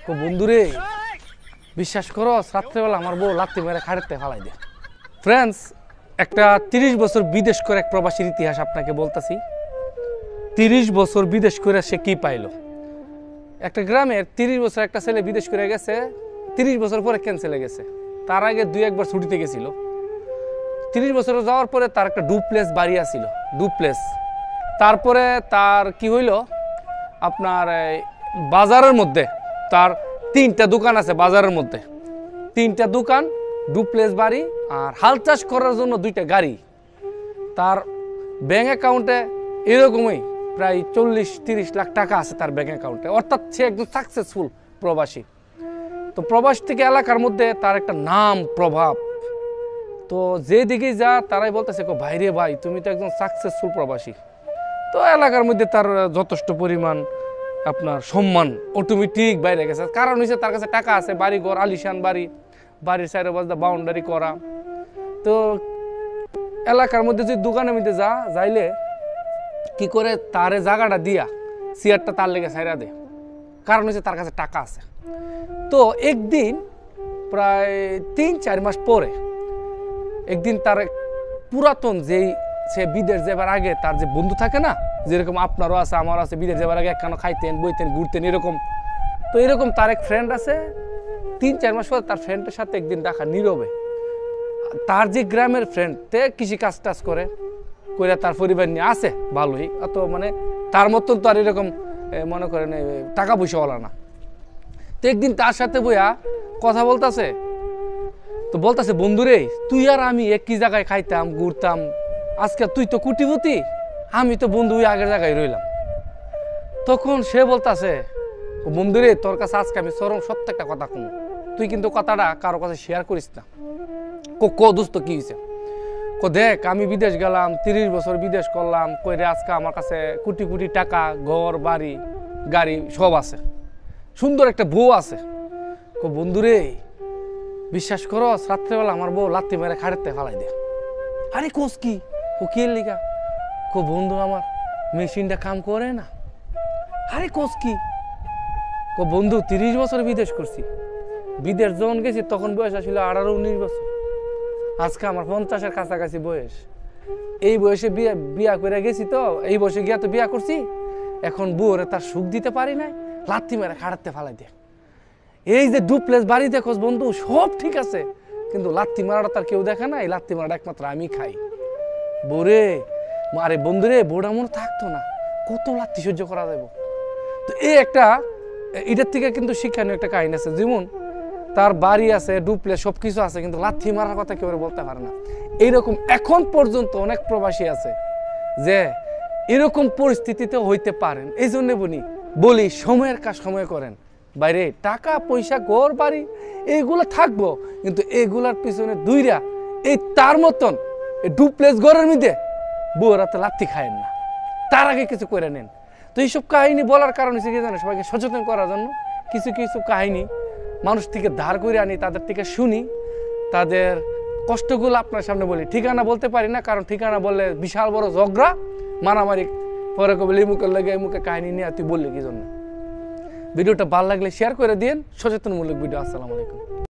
বন্ধুরে বিশ্বাস করো রাত্রেবেলা আমার বউ লাত্তি মেরে খাড়েতে ফালাই দেয়। ফ্রেন্ডস, একটা 30 বছর বিদেশ করে এক প্রবাসীর ইতিহাস আপনাকে বলতেছি। 30 বছর বিদেশ করে সে কি পাইলো। একটা গ্রামের 30 বছর একটা ছেলে বিদেশ করে গেছে, 30 বছর পরে ক্যান্সেলে গেছে। তার আগে 2-1 বার ছুটিতে গেছিল। 30 বছর যাওয়ার পরে তার একটা ডুপ্লেস বাড়ি আছিল, ডুপ্লেস। তারপরে তার কি হইল, আপনার বাজারের মধ্যে তার 3টা দোকান আছে। বাজারের মধ্যে 3টা দোকান, ডুপ্লেস বাড়ি, আর হাল চাষ করার জন্য 2টা গাড়ি। তার ব্যাংক অ্যাকাউন্টে এরকমই প্রায় 40-30 লাখ টাকা আছে তার ব্যাংক অ্যাকাউন্টে। অর্থাৎ সে একদম সাকসেসফুল প্রবাসী। তো প্রবাস থেকে এলাকার মধ্যে তার একটা নাম প্রভাব। তো যেদিকেই যা তারাই বলতেছে ভাই রে ভাই, তুমি তো একজন সাকসেসফুল প্রবাসী। তো এলাকার মধ্যে তার যথেষ্ট পরিমাণ আপনার সম্মান অটোমেটিক বাইরে গেছে। কারণ হচ্ছে তার কাছে টাকা আছে, বাড়ি ঘর, আলিশান বাড়ি, বাড়ির সাইডে বাজদা বাউন্ডারি করা। তো এলাকার মধ্যে যদি দোকানের মধ্যে যাইলে কি করে তারে জায়গাটা দিয়া চেয়ারটা তার লেগে সাইরা দেয়। কারণ হচ্ছে তার কাছে টাকা আছে। তো একদিন প্রায় 3-4 মাস পরে একদিন তার পুরাতন যেই সে বিদেশ যাবার আগে তার যে বন্ধু থাকে না, যেরকম আপনারও আছে আমারও আছে, বিদেশ যাবার আগে একখানো খাইতেন, বইতেন, ঘুরতেন, এরকম। তো এরকম তার এক ফ্রেন্ড আছে। 3-4 মাস পরে তার ফ্রেন্ডের সাথে একদিন দেখা নীরবে। তার যে গ্রামের ফ্রেন্ড, তে কৃষি কাজ টাজ করে তার পরিবার নিয়ে আছে ভালোই। অত মানে তার মতন তো আর এরকম মনে করেন টাকা পয়সাওয়ালা না। তো একদিন তার সাথে বইয়া কথা বলতেছে। তো বলতেছে, বন্ধুরে তুই আর আমি একই জায়গায় খাইতাম, ঘুরতাম, আজকে তুই তো কোটিপতি, আমি তো বন্ধু ওই আগের জায়গায় রইলাম। তখন সে বলতেছে, বন্ধুরে তোর কাছে আজকে আমি চরম সত্য একটা কথা কম, তুই কিন্তু কথাটা কারো কাছে শেয়ার করিস না। দোস্ত কি হয়েছে? দেখ আমি বিদেশ গেলাম, 30 বছর বিদেশ করলাম, কইরে আজকে আমার কাছে কোটি কোটি টাকা, ঘর, বাড়ি, গাড়ি সব আছে, সুন্দর একটা বউ আছে। বন্ধুরে বিশ্বাস করো রাত্রেবেলা আমার বউ লাত্তি মেরে খাড়েতে ফালাই দেয়। আরে কোস কি? কি লিগা? বন্ধু আমার মেশিনটা কাম করে না। আরে কোস কি? বন্ধু 30 বছর বিদেশ করছি। বিদেশ যখন গেছি তখন বয়স আসলে 18-19 বছর। আজকে আমার 50-এর কাছাকাছি বয়স। এই বয়সে বিয়া করে গেছি, তো এই বয়সে গিয়া তো বিয়া করছি। এখন বউরে তার সুখ দিতে পারি নাই, লাত্তি মেরে খাড়াতে ফালাই দেয়। এই যে ডুপ্লেস বাড়ি দেখোস বন্ধু, সব ঠিক আছে, কিন্তু লাত্তি মারাটা তার কেউ দেখে না। এই লাত্তি মারাটা একমাত্র আমি খাই। বউরে আরে বন্ধুরে, বউটা মনে থাকতো না, কত লাত্তি সহ্য করা যাবে। তো এই একটা এটার থেকে কিন্তু শিক্ষণীয় একটা কাহিনী আছে। যেমন তার বাড়ি আছে, ডুপ্লেস সবকিছু আছে, কিন্তু লাথি মারার কথা কেউ বলতে পারে না। এইরকম এখন পর্যন্ত অনেক প্রবাসী আছে যে এরকম পরিস্থিতিতে হইতে পারেন। এই জন্য বলি সময়ের কাজ সময় করেন। বাইরে টাকা পয়সা, ঘর বাড়ি এইগুলো থাকবো, কিন্তু এগুলার পিছনে দুইরা এই তার মতন ডুপ্লেস ঘরের মধ্যে বউরা তো লাথি খায়েন না, তার আগে কিছু করে নেন। তো এইসব কাহিনী বলার কারণ হচ্ছে কি জানেন, সবাইকে সচেতন করার জন্য। কিছু কিছু কাহিনী মানুষ থেকে ধার করে আনি, তাদের থেকে শুনি, তাদের কষ্টগুলো আপনার সামনে বলি। ঠিকানা বলতে পারি না, কারণ ঠিকানা বললে বিশাল বড় ঝগড়া, মারামারি, পরে কবে এই মুখের লেগে এই মুখে কাহিনী নিয়ে তুই বললি কি জন্য। ভিডিওটা ভালো লাগলে শেয়ার করে দিন, সচেতনমূলক ভিডিও। আসসালামু আলাইকুম।